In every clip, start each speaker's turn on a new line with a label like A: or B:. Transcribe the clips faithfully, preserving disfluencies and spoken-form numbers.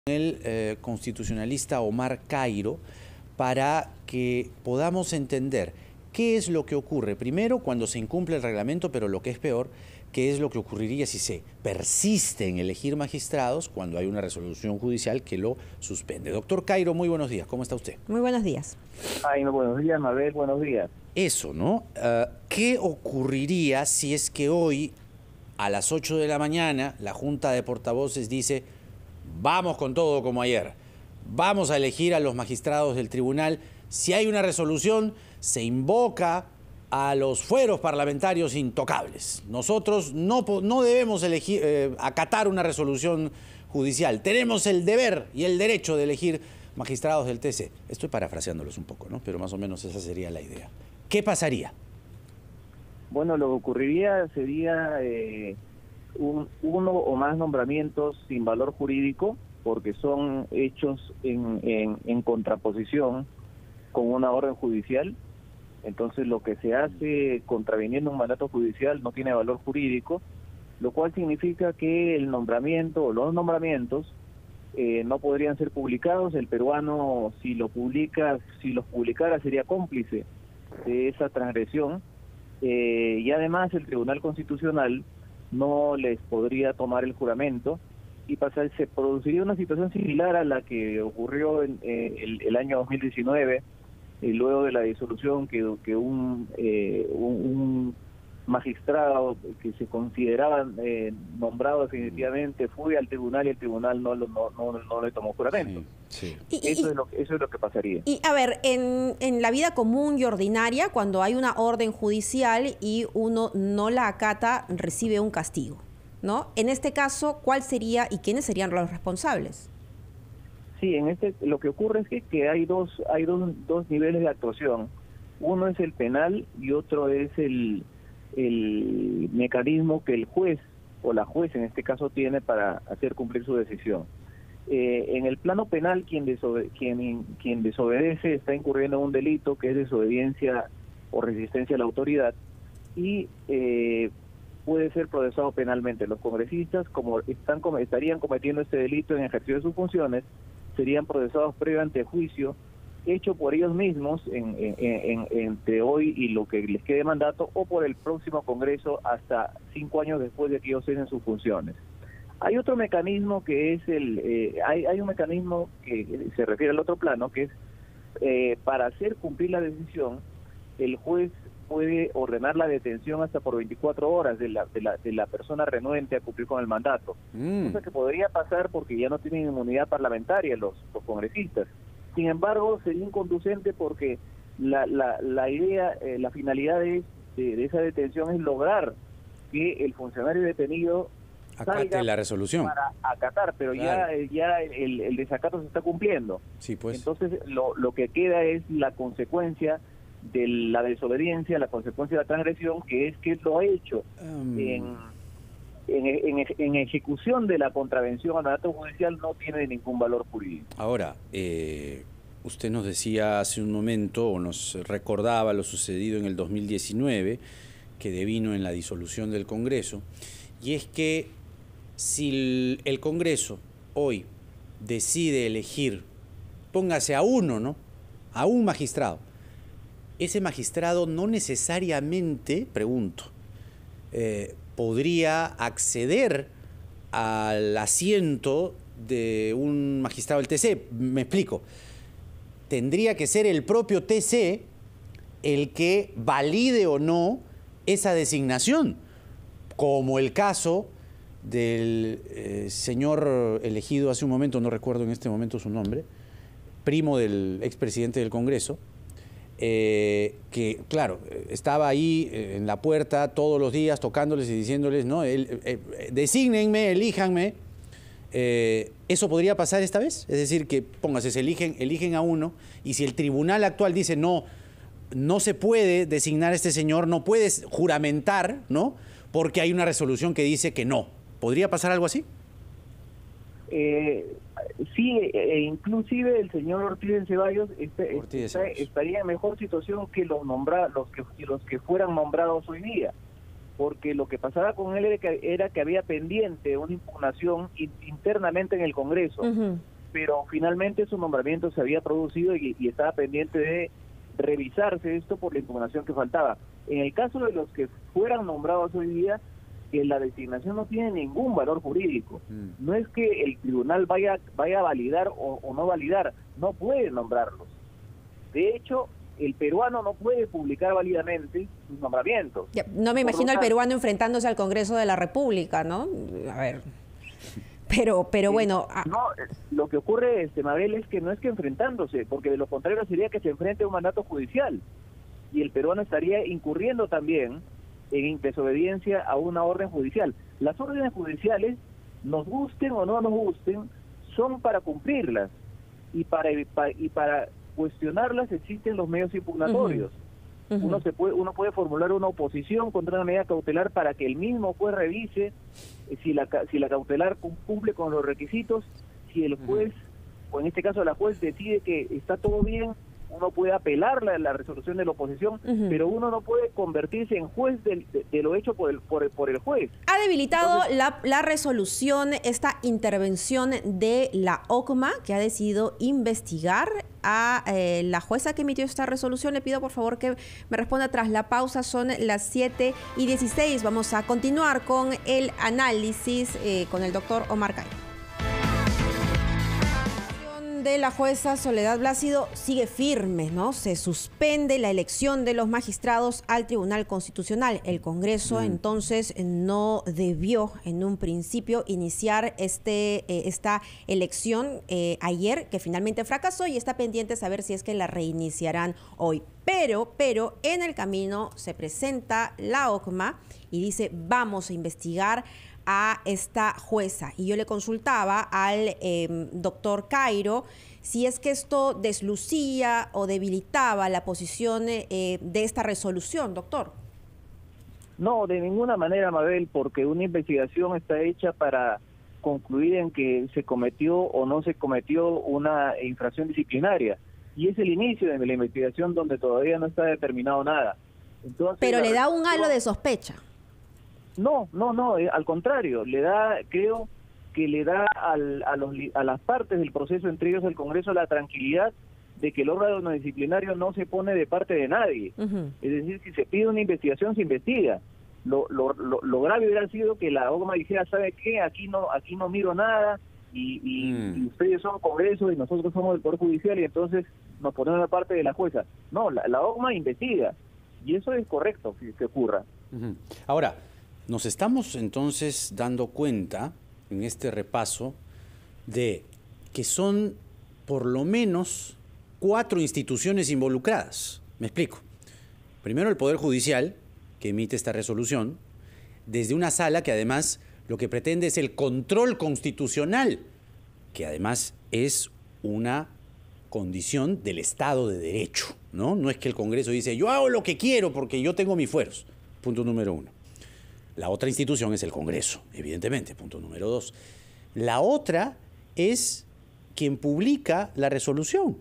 A: el eh, constitucionalista Omar Cairo para que podamos entender qué es lo que ocurre, primero cuando se incumple el reglamento, pero lo que es peor, qué es lo que ocurriría si se persiste en elegir magistrados cuando hay una resolución judicial que lo suspende. Doctor Cairo, muy buenos días, ¿cómo está usted?
B: Muy buenos días.
C: Ay, no, buenos días, Mabel, buenos días.
A: Eso, ¿no? Uh, ¿Qué ocurriría si es que hoy, a las ocho de la mañana, la Junta de Portavoces dice: vamos con todo como ayer, vamos a elegir a los magistrados del tribunal? Si hay una resolución, se invoca a los fueros parlamentarios intocables. Nosotros no, no debemos elegir, eh, acatar una resolución judicial. Tenemos el deber y el derecho de elegir magistrados del T C. Estoy parafraseándolos un poco, ¿no? Pero más o menos esa sería la idea. ¿Qué pasaría?
C: Bueno, lo que ocurriría sería eh, un, uno o más nombramientos sin valor jurídico, porque son hechos en, en, en contraposición con una orden judicial. Entonces lo que se hace contraviniendo un mandato judicial no tiene valor jurídico, lo cual significa que el nombramiento o los nombramientos eh, no podrían ser publicados. El peruano, si lo publica, si los publicara, sería cómplice de esa transgresión, eh, y además el Tribunal Constitucional no les podría tomar el juramento y pasar, se produciría una situación similar a la que ocurrió en eh, el, el año dos mil diecinueve, y luego de la disolución, que, que un, eh, un, un magistrado que se consideraba eh, nombrado definitivamente fue al tribunal y el tribunal no, no, no, no le tomó juramento.
A: Sí,
B: sí. Y,
C: eso,
B: y,
C: es lo, eso es lo que pasaría.
B: Y a ver, en, en la vida común y ordinaria, cuando hay una orden judicial y uno no la acata, recibe un castigo, ¿no? En este caso, ¿cuál sería y quiénes serían los responsables?
C: Sí, en este lo que ocurre es que, que hay dos hay dos, dos niveles de actuación. Uno es el penal y otro es el, el mecanismo que el juez o la juez en este caso tiene para hacer cumplir su decisión. Eh, en el plano penal, quien, desobe, quien, quien desobedece está incurriendo en un delito que es desobediencia o resistencia a la autoridad y eh, puede ser procesado penalmente. Los congresistas, como están estarían cometiendo este delito en ejercicio de sus funciones, serían procesados previo ante juicio hecho por ellos mismos en, en, en, entre hoy y lo que les quede mandato, o por el próximo Congreso hasta cinco años después de que ellos cesen sus funciones. Hay otro mecanismo que es el eh, hay, hay un mecanismo que se refiere al otro plano, que es eh, para hacer cumplir la decisión, el juez puede ordenar la detención hasta por veinticuatro horas de la, de la, de la persona renuente a cumplir con el mandato. Mm. Cosa que podría pasar porque ya no tienen inmunidad parlamentaria los, los congresistas. Sin embargo, sería inconducente porque la, la, la idea, eh, la finalidad de, de, de esa detención es lograr que el funcionario detenido
A: acate la resolución
C: para acatar, pero claro, ya, ya el, el desacato se está cumpliendo.
A: Sí, pues.
C: Entonces, lo, lo que queda es la consecuencia de la desobediencia, la consecuencia de la transgresión, que es que lo ha hecho um... en, en, en, en ejecución de la contravención al mandato judicial, no tiene ningún valor jurídico.
A: Ahora, eh, usted nos decía hace un momento, o nos recordaba lo sucedido en el dos mil diecinueve, que devino en la disolución del Congreso, y es que si el, el Congreso hoy decide elegir, póngase a uno, ¿no?, a un magistrado, ese magistrado no necesariamente, pregunto, eh, podría acceder al asiento de un magistrado del T C. Me explico. Tendría que ser el propio T C el que valide o no esa designación, como el caso del eh, señor elegido hace un momento, no recuerdo en este momento su nombre, primo del expresidente del Congreso, Eh, que, claro, estaba ahí eh, en la puerta todos los días tocándoles y diciéndoles, no, el, eh, eh, desígnenme, elíjanme. Eh, ¿Eso podría pasar esta vez? Es decir, que, póngase, se eligen, eligen a uno, y si el tribunal actual dice, no, no se puede designar a este señor, no puedes juramentar, ¿no?, porque hay una resolución que dice que no. ¿Podría pasar algo así?
C: Eh, sí, e inclusive el señor Ortiz de Ceballos, este,
A: Ortiz de
C: está,
A: Ceballos
C: estaría en mejor situación que los nombra, los que los que fueran nombrados hoy día, porque lo que pasaba con él era que, era que había pendiente una impugnación in, internamente en el Congreso. Uh-huh. pero finalmente su nombramiento se había producido y, y estaba pendiente de revisarse esto por la impugnación que faltaba. En el caso de los que fueran nombrados hoy día, que la designación no tiene ningún valor jurídico. Mm. No es que el tribunal vaya vaya a validar o, o no validar, no puede nombrarlos. De hecho, el peruano no puede publicar válidamente sus nombramientos.
B: Ya, no me imagino al peruano enfrentándose al Congreso de la República, ¿no? A ver... Pero, pero bueno...
C: Eh, no, lo que ocurre, este, Mabel, es que no es que enfrentándose, porque de lo contrario sería que se enfrente a un mandato judicial. Y el peruano estaría incurriendo también en desobediencia a una orden judicial. Las órdenes judiciales, nos gusten o no nos gusten, son para cumplirlas. Y para, y para cuestionarlas existen los medios impugnatorios. Uh-huh. Uh-huh. Uno se puede, uno puede formular una oposición contra una medida cautelar para que el mismo juez revise si la, si la cautelar cumple con los requisitos. Si el juez, uh-huh. o en este caso la juez, decide que está todo bien, uno puede apelar la, la resolución de la oposición, uh-huh. pero uno no puede convertirse en juez del, de, de lo hecho por el, por el, por el juez.
B: Ha debilitado Entonces, la, la resolución, esta intervención de la O C M A, que ha decidido investigar a eh, la jueza que emitió esta resolución. Le pido por favor que me responda tras la pausa. Son las siete y dieciséis. Vamos a continuar con el análisis eh, con el doctor Omar Cairo. De la jueza Soledad Blácido sigue firme, ¿no? Se suspende la elección de los magistrados al Tribunal Constitucional. El Congreso mm. entonces no debió en un principio iniciar este eh, esta elección eh, ayer, que finalmente fracasó, y está pendiente saber si es que la reiniciarán hoy. Pero, pero en el camino se presenta la O C M A y dice: vamos a investigar a esta jueza. Y yo le consultaba al eh, doctor Cairo si es que esto deslucía o debilitaba la posición eh, de esta resolución, doctor.
C: No, de ninguna manera, Mabel, porque una investigación está hecha para concluir en que se cometió o no se cometió una infracción disciplinaria. Y es el inicio de la investigación donde todavía no está determinado nada. Entonces,
B: pero le da un halo de sospecha.
C: No, no, no, eh, al contrario, le da, creo que le da al, a, los, a las partes del proceso, entre ellos el Congreso, la tranquilidad de que el órgano disciplinario no se pone de parte de nadie. Uh-huh. Es decir, si se pide una investigación, se investiga. Lo, lo, lo, lo grave hubiera sido que la O C M A dijera: ¿sabe qué? Aquí no, aquí no miro nada, y, y, mm. y ustedes son Congreso y nosotros somos del Poder Judicial, y entonces nos ponemos de parte de la jueza. No, la, la O C M A investiga, y eso es correcto que, que ocurra.
A: Uh-huh. Ahora, nos estamos entonces dando cuenta en este repaso de que son por lo menos cuatro instituciones involucradas. Me explico. Primero, el Poder Judicial, que emite esta resolución, desde una sala que además lo que pretende es el control constitucional, que además es una condición del Estado de Derecho, ¿no? No es que el Congreso dice: yo hago lo que quiero porque yo tengo mis fueros. Punto número uno. La otra institución es el Congreso, evidentemente, punto número dos. La otra es quien publica la resolución.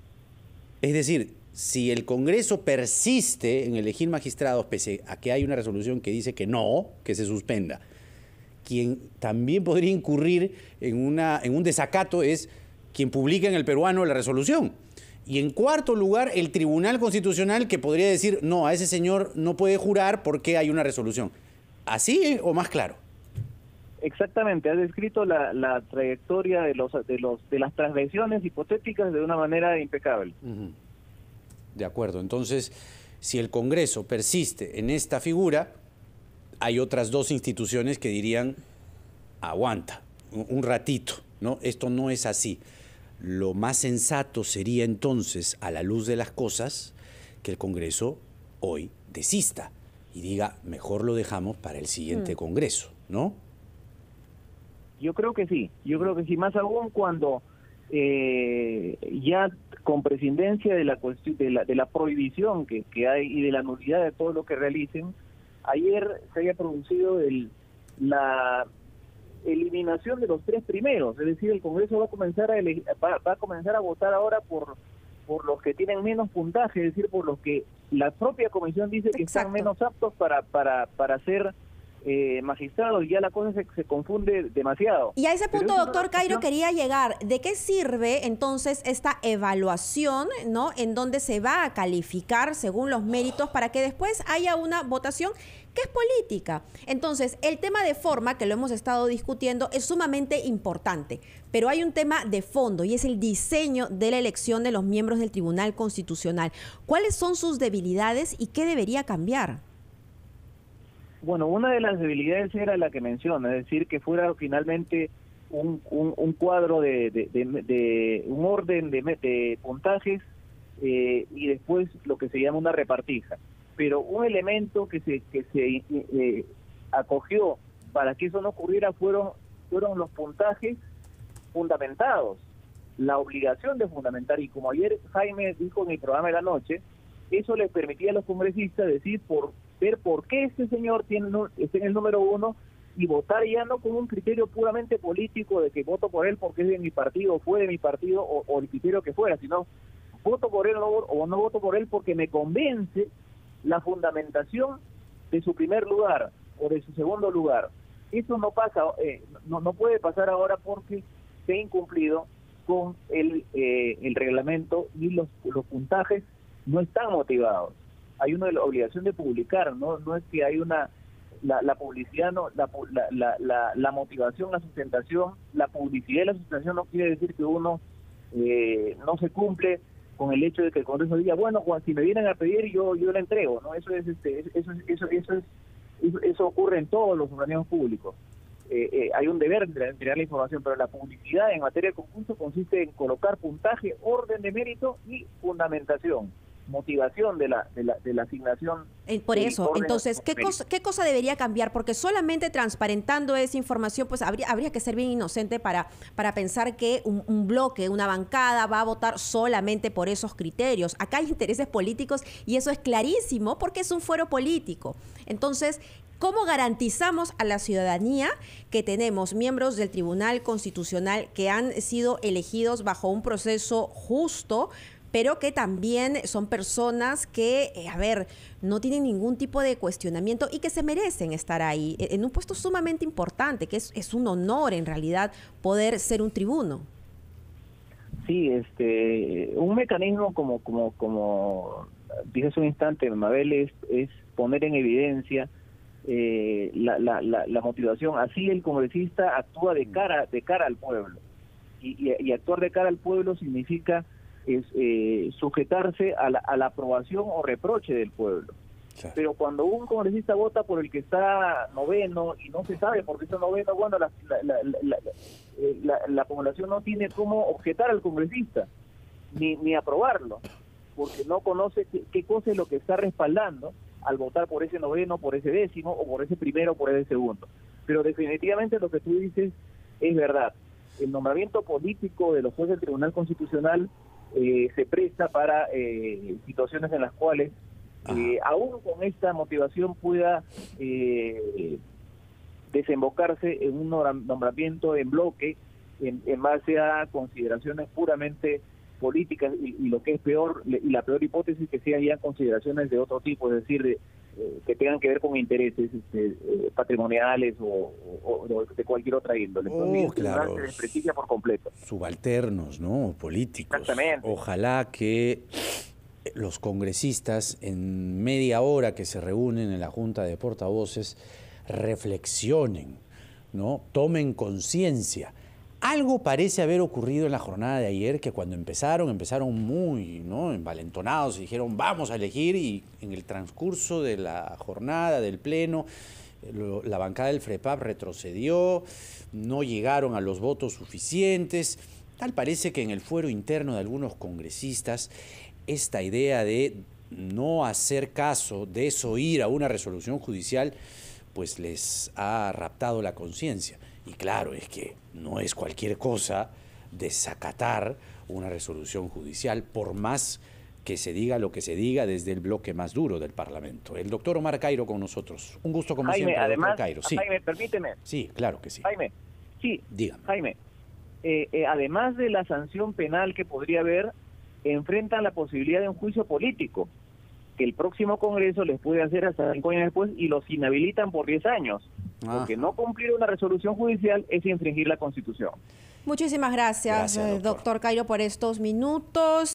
A: Es decir, si el Congreso persiste en elegir magistrados pese a que hay una resolución que dice que no, que se suspenda, quien también podría incurrir en, una, en un desacato es quien publica en el peruano la resolución. Y en cuarto lugar, el Tribunal Constitucional, que podría decir: no, a ese señor no puede jurar porque hay una resolución. ¿Así o más claro?
C: Exactamente, has descrito la, la trayectoria de los de los de las transgresiones hipotéticas de una manera impecable.
A: Uh-huh. De acuerdo, entonces, si el Congreso persiste en esta figura, hay otras dos instituciones que dirían: aguanta, un ratito, ¿no? Esto no es así. Lo más sensato sería entonces, a la luz de las cosas, que el Congreso hoy desista y diga: mejor lo dejamos para el siguiente mm. Congreso, ¿no?
C: Yo creo que sí, yo creo que sí, más aún cuando eh, ya con prescindencia de la cuestión de la, de la prohibición que, que hay y de la nulidad de todo lo que realicen, ayer se haya producido el, la eliminación de los tres primeros, es decir, el Congreso va a comenzar a elegir, va, va a comenzar a votar ahora por por los que tienen menos puntaje, es decir, por los que la propia comisión dice que Exacto. están menos aptos para para para ser eh, magistrados, ya la cosa se, se confunde demasiado.
B: Y a ese punto, doctor Cairo,
C: cuestión...
B: quería llegar. ¿De qué sirve entonces esta evaluación, ¿no?, en donde se va a calificar según los méritos para que después haya una votación que es política? Entonces, el tema de forma, que lo hemos estado discutiendo, es sumamente importante, pero hay un tema de fondo y es el diseño de la elección de los miembros del Tribunal Constitucional. ¿Cuáles son sus debilidades y qué debería cambiar?
C: Bueno, una de las debilidades era la que menciona, es decir, que fuera finalmente un, un, un cuadro de, de, de, de un orden de, de puntajes eh, y después lo que se llama una repartija. Pero un elemento que se que se eh, acogió para que eso no ocurriera fueron fueron los puntajes fundamentados, la obligación de fundamentar, y como ayer Jaime dijo en el programa de la noche, eso les permitía a los congresistas decir por ver por qué este señor tiene está en el número uno y votar ya no con un criterio puramente político de que voto por él porque es de mi partido, fue de mi partido o, o el criterio que fuera, sino voto por él o no, o no voto por él porque me convence la fundamentación de su primer lugar o de su segundo lugar. Eso no pasa, eh, no, no puede pasar ahora porque se ha incumplido con el, eh, el reglamento y los, los puntajes no están motivados. Hay una obligación de publicar, no no es que hay una la, la publicidad, no la, la, la, la motivación, la sustentación, la publicidad y la sustentación no quiere decir que uno eh, no se cumple con el hecho de que el Congreso diga, bueno, Juan, si me vienen a pedir yo yo la entrego, no, eso es este eso es, eso eso es eso, eso ocurre en todos los organismos públicos. Eh, eh, hay un deber de entregar la información, pero la publicidad en materia de concurso consiste en colocar puntaje, orden de mérito y fundamentación, motivación de la de la, de la asignación.
B: Eh, por eso, entonces, ¿qué cosa, ¿qué cosa debería cambiar? Porque solamente transparentando esa información, pues habría, habría que ser bien inocente para, para pensar que un, un bloque, una bancada va a votar solamente por esos criterios. Acá hay intereses políticos y eso es clarísimo porque es un fuero político. Entonces, ¿cómo garantizamos a la ciudadanía que tenemos miembros del Tribunal Constitucional que han sido elegidos bajo un proceso justo, pero que también son personas que, eh, a ver, no tienen ningún tipo de cuestionamiento y que se merecen estar ahí, en un puesto sumamente importante, que es, es un honor en realidad poder ser un tribuno?
C: Sí, este, un mecanismo como, como, como dije hace un instante, Mabel, es, es poner en evidencia eh, la, la, la, la motivación. Así el congresista actúa de cara, de cara al pueblo. Y, y, y actuar de cara al pueblo significa es eh, sujetarse a la, a la aprobación o reproche del pueblo. Claro. Pero cuando un congresista vota por el que está noveno y no se sabe por qué está noveno, bueno, la, la, la, la, la, la, la población no tiene cómo objetar al congresista, ni, ni aprobarlo, porque no conoce qué, qué cosa es lo que está respaldando al votar por ese noveno, por ese décimo, o por ese primero, o por ese segundo. Pero definitivamente lo que tú dices es verdad. El nombramiento político de los jueces del Tribunal Constitucional Eh, se presta para eh, situaciones en las cuales eh, aún con esta motivación pueda eh, desembocarse en un nombramiento en bloque en, en base a consideraciones puramente políticas y, y lo que es peor, y la peor hipótesis que sean ya consideraciones de otro tipo, es decir, de, eh, que tengan que ver con intereses este, eh, patrimoniales o, o, o de cualquier otra índole.
A: Oh, claro.
C: Se desprestigia por completo.
A: Subalternos, ¿no? Políticos.
C: Exactamente.
A: Ojalá que los congresistas, en media hora que se reúnen en la Junta de Portavoces, reflexionen, ¿no? Tomen conciencia. Algo parece haber ocurrido en la jornada de ayer, que cuando empezaron, empezaron muy, ¿no?, envalentonados y dijeron vamos a elegir, y en el transcurso de la jornada, del pleno, lo, la bancada del FREPAP retrocedió, no llegaron a los votos suficientes. Tal parece que en el fuero interno de algunos congresistas esta idea de no hacer caso, desoír a una resolución judicial, pues les ha raptado la conciencia. Y claro, es que no es cualquier cosa desacatar una resolución judicial, por más que se diga lo que se diga desde el bloque más duro del Parlamento. El doctor Omar Cairo con nosotros. Un gusto como
C: Jaime,
A: siempre,
C: además,
A: doctor Cairo. Sí.
C: Jaime, permíteme.
A: Sí, claro que sí.
C: Jaime, sí,
A: dígame.
C: Jaime, eh, eh, además de la sanción penal que podría haber, enfrentan la posibilidad de un juicio político. que el próximo Congreso les puede hacer hasta cinco años después y los inhabilitan por diez años.
A: Ah.
C: Porque no cumplir una resolución judicial es infringir la Constitución.
B: Muchísimas gracias,
A: Gracias, doctor.
B: doctor Cairo, por estos minutos.